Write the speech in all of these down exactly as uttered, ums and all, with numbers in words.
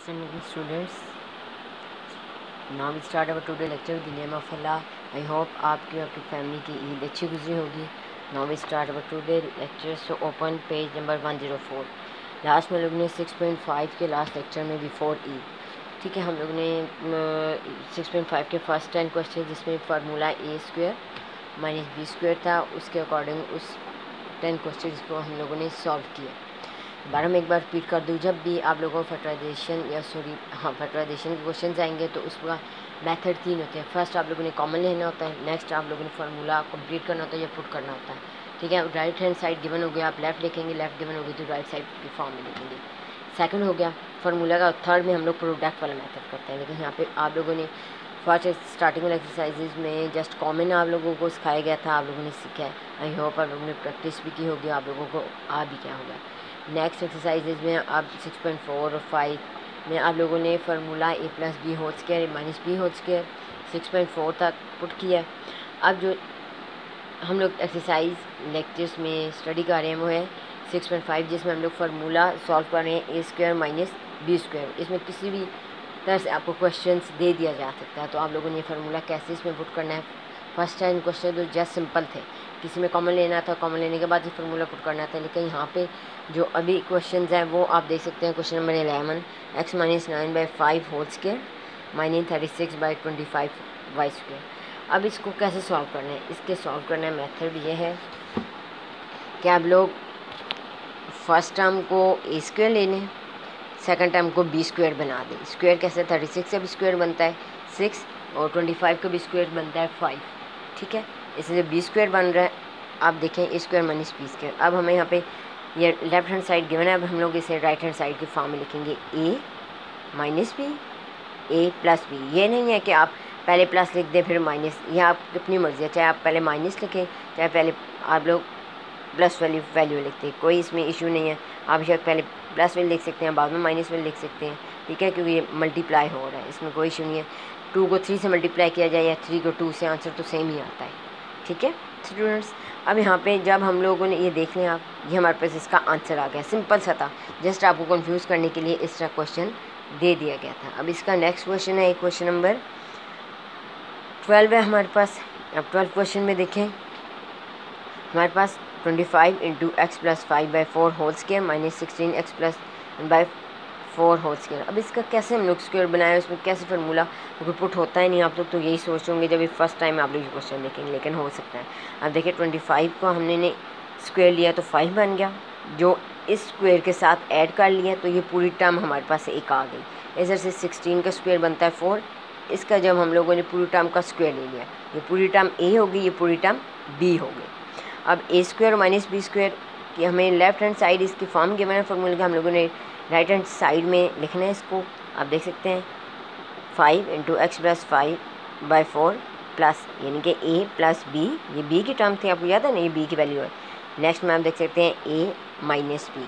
Assalamualaikum students. Now we start our today lecture with the name of Allah. I hope आपकी और आपकी family की ईद अच्छी गुजरी होगी. Now we start our today lecture. So open page number one oh four. Last में लोग ने सिक्स पॉइंट फाइव के लास्ट लेक्चर में बिफोर ईद, ठीक है, हम लोगों ने सिक्स पॉइंट फाइव के फर्स्ट टेन क्वेश्चन जिसमें formula A square minus B square था, उसके अकॉर्डिंग उस टेन क्वेश्चन को हम लोगों ने सॉल्व किया. बार में एक बार रिपीट कर दूँ, जब भी आप लोगों को फैक्टराइजेशन या सॉरी हाँ फैक्टराइजेशन के क्वेश्चन आएंगे तो उसका मेथड तीन होते हैं. फर्स्ट आप लोगों ने कॉमन लेना होता है, नेक्स्ट आप लोगों ने फार्मूला कंप्लीट करना होता है या पुट करना होता है, ठीक है. राइट हैंड साइड गिवन हो गया, आप लेफ्ट लिखेंगे, लेफ्ट गिवन होगी तो राइट साइड की फॉर्म में लिखेंगे. सेकंड हो गया फार्मूला का. थर्ड में हम लोग प्रोडक्ट वाला मेथड करते हैं, लेकिन यहाँ पे आप लोगों ने फर्स्ट स्टार्टिंग वाले एक्सरसाइजेज में जस्ट कॉमन आप लोगों को सिखाया गया था, आप लोगों ने सीखा है. आई होप आप लोगों ने प्रैक्टिस भी की होगी, आप लोगों को आ भी क्या होगा. नेक्स्ट एक्सरसाइजेज में आप सिक्स पॉइंट फोर और फाइव में आप लोगों ने formula A plus B whole square minus B whole square six point four तक पुट किया. अब जो हम लोग एक्सरसाइज लेक्चर्स में स्टडी कर रहे हैं वो है सिक्स पॉइंट फाइव, जिसमें हम लोग फार्मूला सॉल्व कर रहे हैं A square minus B square. इसमें किसी भी तरह से आपको क्वेश्चंस दे दिया जा सकता है, तो आप लोगों ने फार्मूला कैसे इसमें पुट करना है. फर्स्ट टाइम क्वेश्चन तो जस्ट सिंपल थे, किसी में कॉमन लेना था, कॉमन लेने के बाद ही फार्मूला पुट करना था. लेकिन यहाँ पे जो अभी क्वेश्चंस हैं वो आप देख सकते हैं. Question number eleven, X minus nine by five whole square minus thirty six by twenty five Y square. अब इसको कैसे सॉल्व करना है, इसके सॉल्व करने का मेथड ये है कि आप लोग फर्स्ट टर्म को ए स्क्वायर ले लें, सेकंड टर्म को बी स्क्वायर बना दें. स्क्वायर कैसे, थर्टी सिक्स का भी स्क्वायर बनता है सिक्स और ट्वेंटी फाइव का भी स्क्वायर बनता है फाइव, ठीक है. इसलिए बी स्क्वायर बन रहा है. आप देखें A square minus B square. अब हमें यहाँ पे ये लेफ्ट हैंड साइड गिवन है, अब हम लोग इसे राइट हैंड साइड की फॉर्म में लिखेंगे A minus B A plus B. ये नहीं है कि आप पहले प्लस लिख दें फिर माइनस, यह आप अपनी मर्ज़ी है, चाहे आप पहले माइनस लिखें चाहे पहले आप लोग प्लस वैल्यू वैल्यू लिखते हैं, कोई इसमें इशू नहीं है. आप शायद पहले प्लस वैल्यू लिख सकते हैं, बाद में माइनस वैल्यू लिख सकते हैं, ठीक है, क्योंकि ये मल्टीप्लाई हो रहा है, इसमें कोई इशू नहीं है. टू को थ्री से मल्टीप्लाई किया जाए या थ्री को टू से, आंसर तो सेम ही आता है, ठीक है स्टूडेंट्स. अब यहाँ पे जब हम लोगों ने ये देख लें आप, ये हमारे पास इसका आंसर आ गया, सिंपल सा था, जस्ट आपको कंफ्यूज करने के लिए इस तरह क्वेश्चन दे दिया गया था. अब इसका नेक्स्ट क्वेश्चन है क्वेश्चन नंबर ट्वेल्व है हमारे पास. अब ट्वेल्व क्वेश्चन में देखें हमारे पास twenty five into X plus five by four whole square minus sixteen X plus by four whole square. अब इसका कैसे हम लोग स्क्वायर बनाए, उसमें कैसे फार्मूला पुट होता है नहीं. आप लोग तो यही सोच होंगे जब ये फर्स्ट टाइम आप लोग ये क्वेश्चन देखेंगे, लेकिन हो सकता है. अब देखिए ट्वेंटी फाइव को हमने ने स्क्वायर लिया तो फाइव बन गया, जो इस स्क्वायर के साथ ऐड कर लिया तो ये पूरी टर्म हमारे पास एक आ गई. इस तरह से सिक्सटीन का स्क्वायर बनता है फोर, इसका जब हम लोगों ने पूरी टर्म का स्क्वायर ले लिया, ये पूरी टर्म ए होगी, ये पूरी टर्म बी हो गई. अब A square minus B square कि हमें लेफ्ट हैंड साइड इसकी फॉर्म गिवन है फार्मूले का, हम लोगों ने राइट हैंड साइड में लिखना है इसको. आप देख सकते हैं five into X plus five by four plus यानी कि ए प्लस बी, ये बी की टर्म थी, आपको याद है ना, ये बी की वैल्यू है. नेक्स्ट में आप देख सकते हैं ए माइनस बी.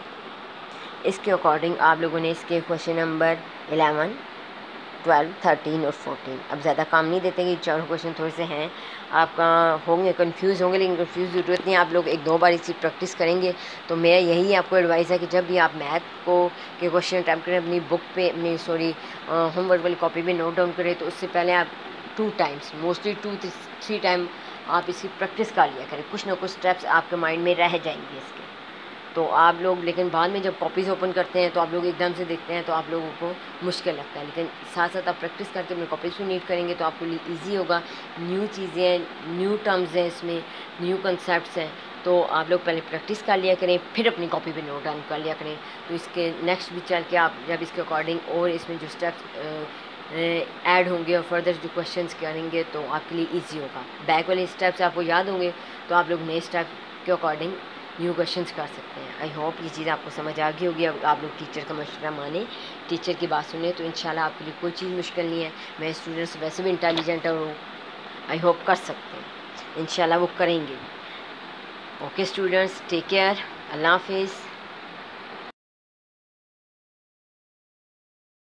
इसके अकॉर्डिंग आप लोगों ने इसके question number eleven twelve thirteen और फोर्टीन, अब ज़्यादा काम नहीं देते कि चारों क्वेश्चन थोड़े से हैं, आपका होंगे कंफ्यूज होंगे, लेकिन कंफ्यूज की जरूरत नहीं है. आप लोग एक दो बार इसकी प्रैक्टिस करेंगे तो मेरा यही आपको एडवाइस है कि जब भी आप मैथ को के क्वेश्चन अटैम्प्ट करें, अपनी बुक पे अपनी सॉरी होमवर्क वाली कॉपी पे नोट डाउन करें, तो उससे पहले आप two times mostly two three time आप इसकी प्रैक्टिस कर लिया करें. कुछ ना कुछ स्टेप्स आपके माइंड में रह जाएंगे इसके, तो आप लोग लेकिन बाद में जब कॉपीज़ ओपन करते हैं तो आप लोग एकदम से देखते हैं तो आप लोगों को मुश्किल लगता है. लेकिन साथ साथ आप प्रैक्टिस करके अपने कॉपीज़ भी नीट करेंगे तो आपके लिए इजी होगा. न्यू चीज़ें, न्यू टर्म्स हैं इसमें, न्यू कंसेप्ट्स हैं, तो आप लोग पहले प्रैक्टिस कर लिया करें, फिर अपनी कॉपी पे नोट डाउन कर लिया करें. तो इसके नेक्स्ट भी चल के आप जब इसके अकॉर्डिंग और इसमें जो स्टेप्स ऐड होंगे और फर्दर जो क्वेश्चंस करेंगे तो आपके लिए ईजी होगा. बैक वाले स्टेप्स आपको याद होंगे तो आप लोग नए स्टेप के अकॉर्डिंग न्यू क्वेश्चंस कर सकते हैं. आई होप ये चीज़ आपको समझ आ गई होगी. अब आप लोग टीचर का मशवरा माने, टीचर की बात सुने, तो इंशाल्लाह आपके लिए कोई चीज़ मुश्किल नहीं है. मेरे स्टूडेंट्स वैसे भी इंटेलिजेंट और आई होप कर सकते हैं, इंशाल्लाह वो करेंगे. ओके स्टूडेंट्स, टेक केयर, अल्लाह हाफिज़.